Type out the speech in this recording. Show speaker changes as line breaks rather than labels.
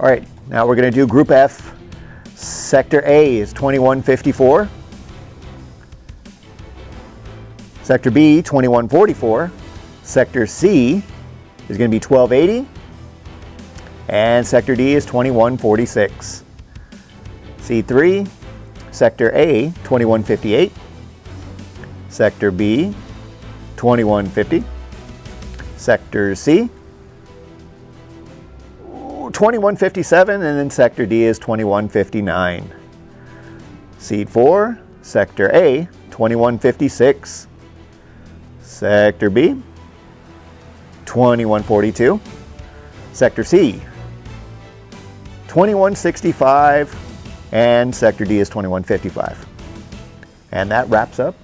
All right, now we're going to do Group F. Sector A is 2154. Sector B, 2144. Sector C is going to be 1280. And Sector D is 2146. C3, Sector A, 2158. Sector B, 2150. Sector C, 2157, and then Sector D is 2159. Seed 4, Sector A, 2156. Sector B, 2142. Sector C, 2165, and Sector D is 2155. And that wraps up